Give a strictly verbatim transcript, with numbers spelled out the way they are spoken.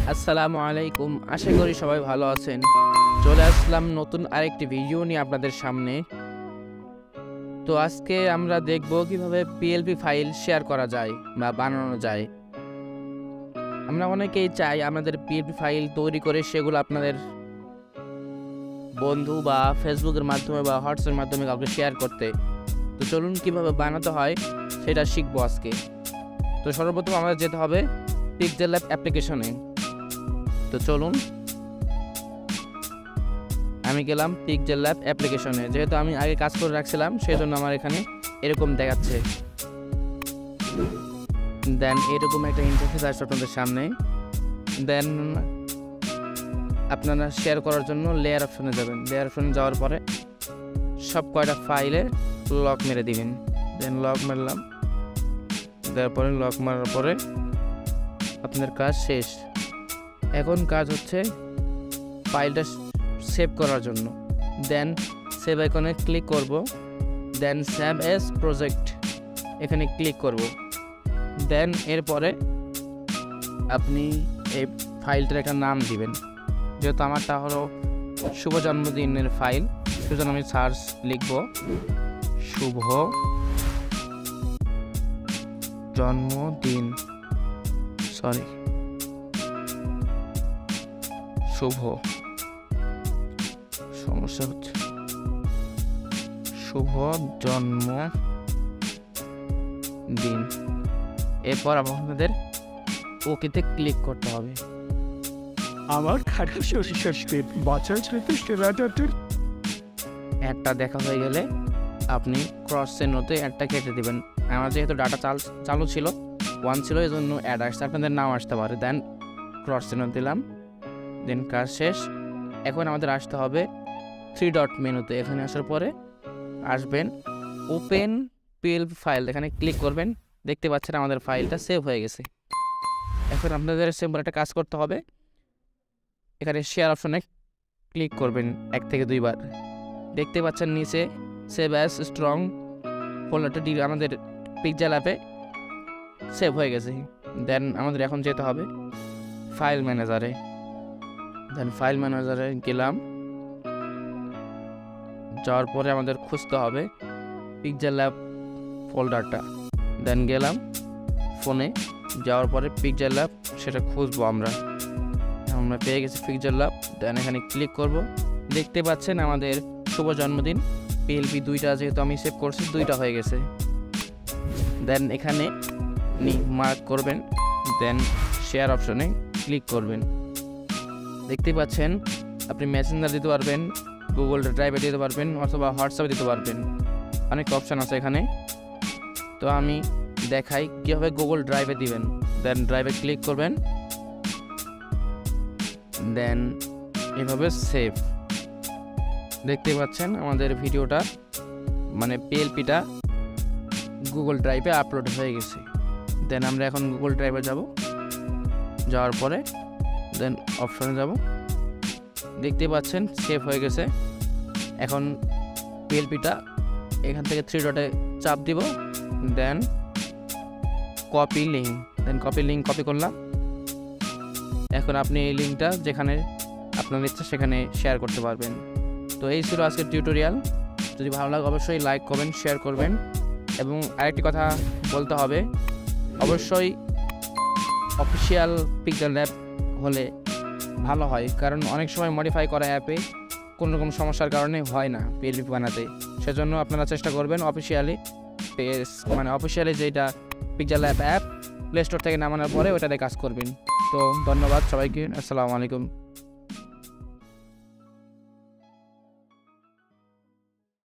আসসালামু আলাইকুম, আশা করি সবাই ভালো আছেন। চলে আসলাম নতুন আরেকটি ভিডিও নিয়ে আপনাদের সামনে। তো আজকে আমরা দেখব কিভাবে পিএলপি ফাইল শেয়ার করা যায় বা বানানো যায়। আমরা অনেকেই চাই আমাদের পিএলপি ফাইল তৈরি করে সেগুলো আপনাদের বন্ধু বা ফেসবুকের মাধ্যমে বা হোয়াটসঅ্যাপের মাধ্যমে কাউকে শেয়ার করতে। তো চলুন কিভাবে বানাতে হয় সেটা শিখবো আজকে। তো সর্বপ্রথম আমাদের যেতে হবে পিক্সেলল্যাব অ্যাপ্লিকেশনে। তো চলুন, আমি গেলাম পিক্সেলল্যাব অ্যাপ্লিকেশনে। যেহেতু আমি আগে কাজ করে রাখছিলাম সেই জন্য আমার এখানে এরকম দেখাচ্ছে। দেন এরকম একটা ইন্টারফেস আসছে আপনাদের সামনে। দেন আপনারা শেয়ার করার জন্য লেয়ার অপশনে যাবেন। লেয়ার অপশনে যাওয়ার পরে সব কয়টা ফাইলে লক মেরে দিবেন। দেন লক মারলাম, তারপরে লক মারার পরে আপনার কাজ শেষ। এখন কাজ হচ্ছে ফাইলটা সেভ করার জন্য। দেন সেভ আইকনে ক্লিক করব। দেন সেভ এস প্রজেক্ট এখানে ক্লিক করব। দেন এরপরে আপনি এই ফাইলটার একটা নাম দিবেন। যেহেতু আমারটা হলো শুভ জন্মদিনের ফাইল, সেজন্য আমি সার্চ লিখব শুভ জন্মদিন সরি শুভ সমস্যা হচ্ছে শুভ জন্মদিন। এরপর আপনাদের ওকেতে ক্লিক করতে হবে। আমার খারাপ শরীর বাচ্চার অ্যাডটা দেখা হয়ে গেলে আপনি ক্রস চিহ্নতে অ্যাডটা কেটে দেবেন। আমার যেহেতু ডাটা চাল চালু ছিল ওয়ান ছিল, এই জন্য অ্যাড আসছে, আপনাদের নাও আসতে পারে। দেন ক্রস চিহ্ন দিলাম। দেন কাজ শেষ। এখন আমাদের আসতে হবে থ্রি ডট মেনুতে। এখানে আসার পরে আসবেন ওপেন পিএলপি ফাইল, এখানে ক্লিক করবেন। দেখতে পাচ্ছেন আমাদের ফাইলটা সেভ হয়ে গেছে। এখন আপনাদের সিম্পল একটা কাজ করতে হবে। এখানে শেয়ার অপশনে ক্লিক করবেন এক থেকে দুইবার। দেখতে পাচ্ছেন নিচে সেভ অ্যাজ স্ট্রং ফোল্ডারটা ডি আমাদের পিক্সেলল্যাবে সেভ হয়ে গেছে। দেন আমাদের এখন যেতে হবে ফাইল ম্যানেজারে। দেন ফাইল ম্যানেজারে গেলাম। যাওয়ার পরে আমাদের খুঁজতে হবে পিক্সেলল্যাব ফোল্ডারটা। দেন গেলাম ফোনে, যাওয়ার পরে পিক্সেলল্যাব সেটা খুঁজবো আমরা। আমরা পেয়ে গেছি পিক্সেলল্যাব। দেন এখানে ক্লিক করব। দেখতে পাচ্ছেন আমাদের শুভ জন্মদিন পিএলপি দুইটা, যেহেতু আমি সেভ করছি দুইটা হয়ে গেছে। দেন এখানে মার্ক করবেন। দেন শেয়ার অপশনে ক্লিক করবেন। দেখতে পাচ্ছেন আপনি মেসেঞ্জার দিতে পারবেন, গুগল ড্রাইভে দিতে পারবেন, অথবা হোয়াটসঅ্যাপে দিতে পারবেন। অনেক অপশান আছে এখানে। তো আমি দেখাই কীভাবে গুগল ড্রাইভে দিবেন। দেন ড্রাইভে ক্লিক করবেন। দেন এভাবে সেভ। দেখতে পাচ্ছেন আমাদের ভিডিওটা মানে পিএলপিটা গুগল ড্রাইভে আপলোড হয়ে গেছে। দেন আমরা এখন গুগল ড্রাইভে যাব। যাওয়ার পরে দেন অপশনে যাব। দেখতে পাচ্ছেন সেভ হয়ে গেছে। এখন পিএলপিটা এখান থেকে থ্রি ডটে চাপ দিব। Then copy link. Then copy link copy করলাম। এখন আপনি এই লিঙ্কটা যেখানে আপনার ইচ্ছা সেখানে শেয়ার করতে পারবেন। তো এই ছিল আজকের টিউটোরিয়াল। যদি ভালো লাগে অবশ্যই লাইক করবেন, শেয়ার করবেন। এবং আরেকটি কথা বলতে হবে, অবশ্যই অফিসিয়াল পিক্সেলল্যাব হলে ভালো হয়, কারণ অনেক সময় মডিফাই করা অ্যাপে কোনো রকম সমস্যার কারণে হয় না পিএলপি বানাতে। সেজন্য আপনারা চেষ্টা করবেন অফিসিয়ালি পেজ মানে অফিসিয়ালি যেটা পিক্সেলল্যাব অ্যাপ প্লে স্টোর থেকে নামানোর পরে ওটাতে কাজ করবেন। তো ধন্যবাদ সবাইকে, আসসালামু আলাইকুম।